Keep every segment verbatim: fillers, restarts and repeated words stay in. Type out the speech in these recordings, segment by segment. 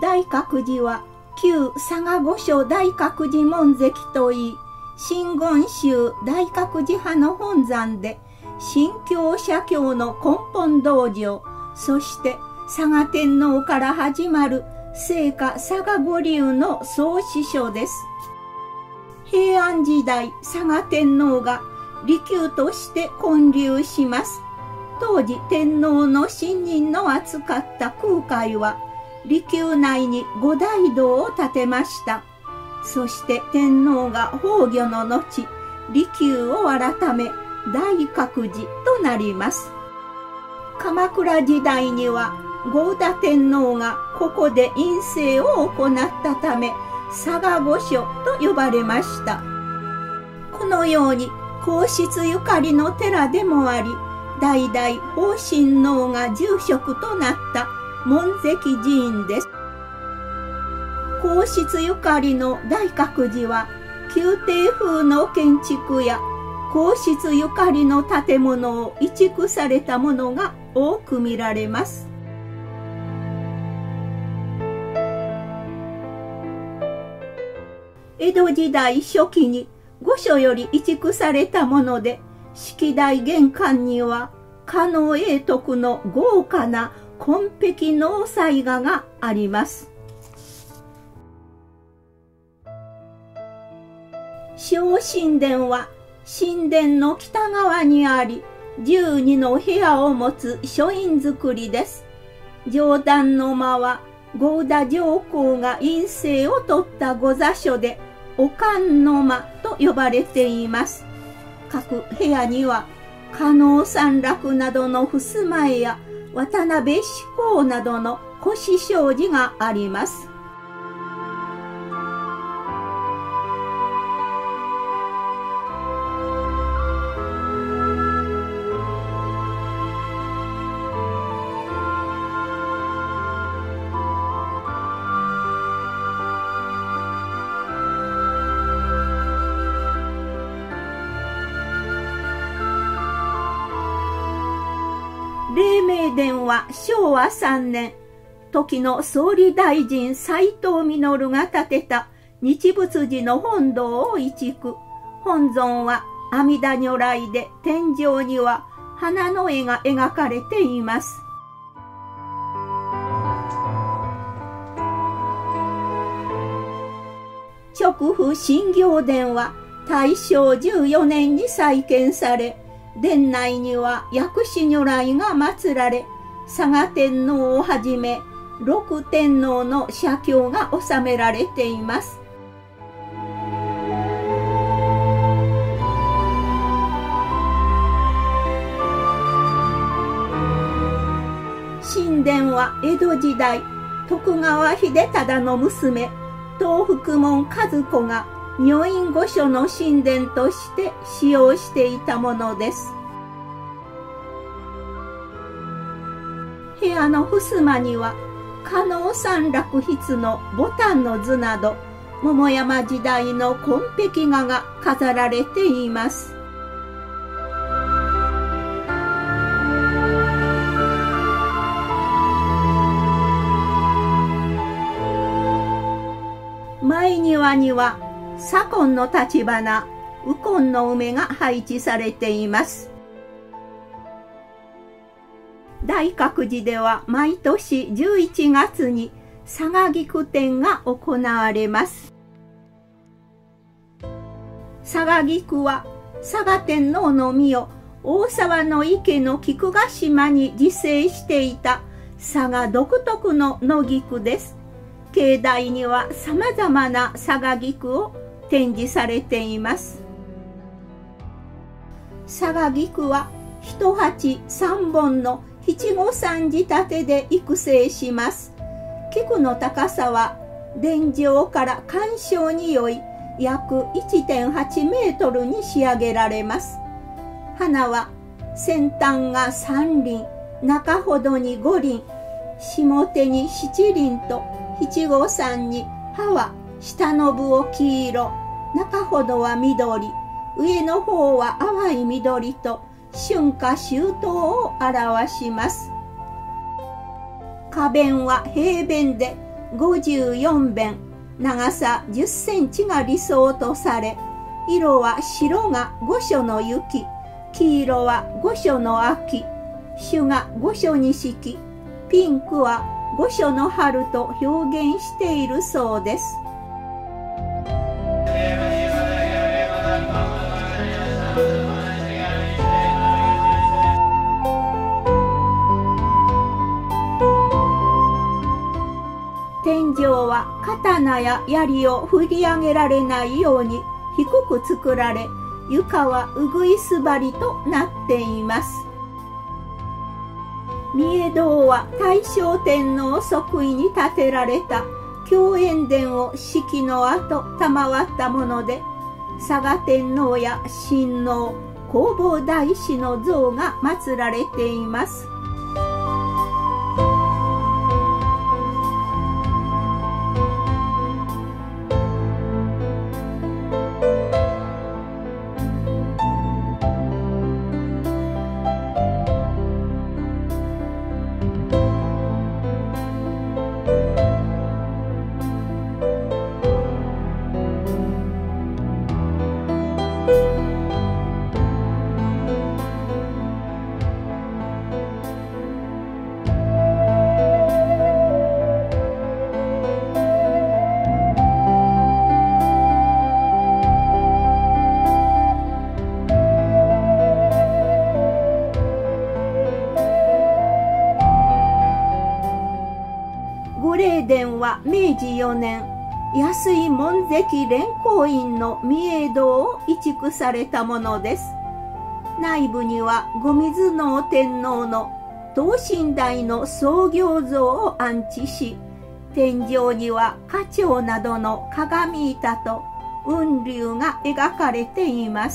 大覚寺は旧嵯峨御所大覚寺門跡といい、真言宗大覚寺派の本山で、新教社教の根本道場、そして嵯峨天皇から始まる聖火嵯峨御流の創始書です。平安時代、嵯峨天皇が離宮として建立します。当時天皇の信任の厚かった空海は、離宮内に五大堂を建てました。そして天皇が崩御の後、離宮を改め、大覚寺となります。鎌倉時代には、合田天皇がここで院政を行ったため、嵯峨御所と呼ばれました。このように皇室ゆかりの寺でもあり、代々法親王が住職となった門跡寺院です。皇室ゆかりの大覚寺は、宮廷風の建築や皇室ゆかりの建物を移築されたものが多く見られます。江戸時代初期に御所より移築されたもので、式台玄関には狩野永徳の豪華な金碧納采画があります。小神殿は神殿の北側にあり、じゅうにの部屋を持つ書院造りです。上段の間は合田上皇が院政を取った御座所で、お観の間と呼ばれています。各部屋には、狩野山楽などの襖絵や渡辺志功などの腰障子があります。黎明殿はしょうわさんねん、時の総理大臣斎藤実が建てた日仏寺の本堂を移築。本尊は阿弥陀如来で、天井には花の絵が描かれています。直府真行殿は大正じゅうよねんに再建され、殿内には薬師如来が祀られ、嵯峨天皇をはじめ六天皇の写経が収められています。神殿は江戸時代、徳川秀忠の娘、東福門和子が女院御所の神殿として使用していたものです。部屋の襖には狩野山楽筆の牡丹の図など、桃山時代の金碧画が飾られています。前庭には左近の立花、右近の梅が配置されています。大覚寺では毎年じゅういちがつに嵯峨菊展が行われます。嵯峨菊は嵯峨天皇の御を大沢の池の菊ヶ島に自生していた嵯峨独特の野菊です。境内にはさまざまな嵯峨菊を展示されています。嵯峨菊は一鉢三本の七五三仕立てで育成します。菊の高さは殿上から鑑賞によい約 いってんはちメートルに仕上げられます。花は先端がさんりん、中ほどにごりん、下手にしちりんと七五三に葉は下の部を黄色、中ほどは緑、上の方は淡い緑と春夏秋冬を表します。花弁は平弁でごじゅうよんべん、長さじゅっセンチが理想とされ、色は白が御所の雪、黄色は御所の秋、朱が御所錦、ピンクは御所の春と表現しているそうです。天井は刀や槍を振り上げられないように低く作られ、床はうぐいす張りとなっています。御影堂は大正天皇即位に建てられた供苑殿を式の後賜ったもので、嵯峨天皇や親王、弘法大師の像が祀られています。御霊殿はめいじよねん、安井門跡蓮光院の御影堂を移築されたものです。内部には御水能天皇の等身大の創業像を安置し、天井には花鳥などの鏡板と雲龍が描かれています。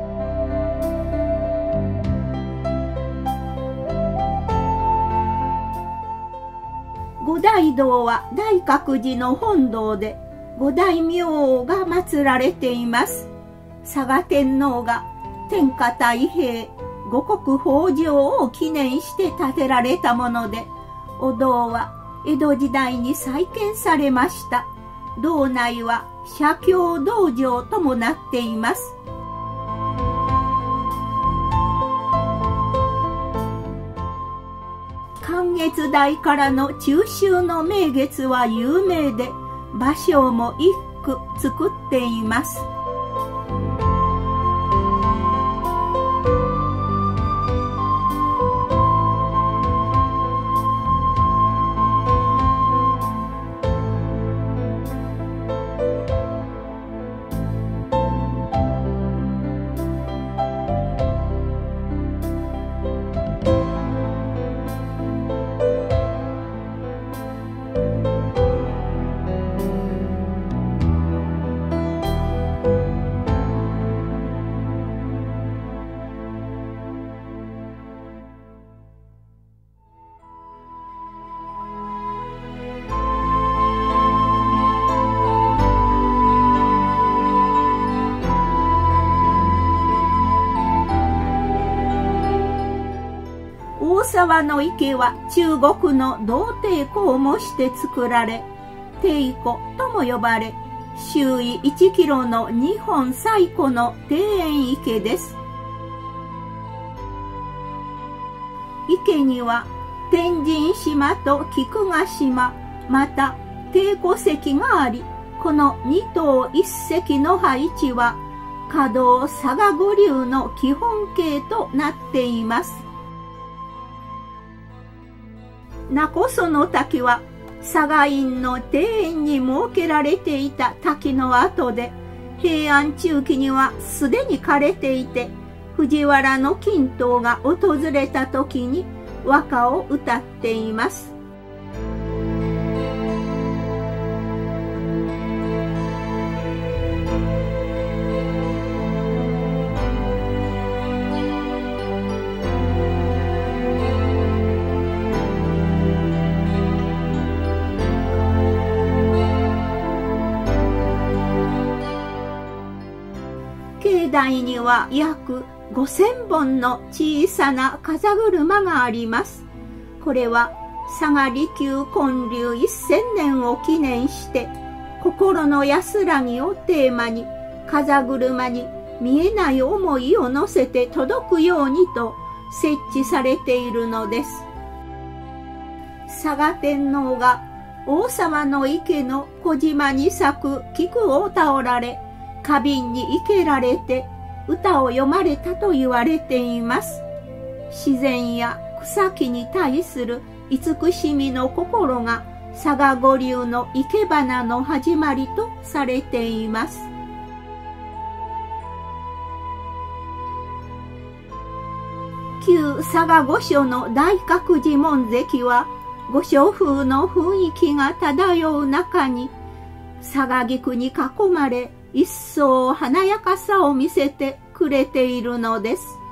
五大堂は大覚寺の本堂で五大明王が祀られています。嵯峨天皇が天下太平、五穀豊穣を記念して建てられたもので、お堂は江戸時代に再建されました。堂内は写経道場ともなっています。観月台からの中秋の名月は有名で、芭蕉も一句作っています。大沢の池は中国の銅堤湖を模して作られ、堤湖とも呼ばれ、周囲いちキロの日本最古の庭園池です。池には天神島と菊ヶ島、また帝湖石があり、この二島一石の配置は華道嵯峨御流の基本形となっています。名古屋の滝は嵯峨院の庭園に設けられていた滝の跡で、平安中期にはすでに枯れていて、藤原の金刀が訪れた時に和歌を歌っています。境内には約ごせんぼんの小さな風車があります。これは佐賀利休建立一千年を記念して、心の安らぎをテーマに、風車に見えない思いを乗せて届くようにと設置されているのです。佐賀天皇が王様の池の小島に咲く菊を頼られ、花瓶に生けられて歌を詠まれたと言われています。自然や草木に対する慈しみの心が佐賀五流の生け花の始まりとされています。旧佐賀御所の大覚寺門跡は、御所風の雰囲気が漂う中に、佐賀菊に囲まれ、一層華やかさを見せてくれているのです。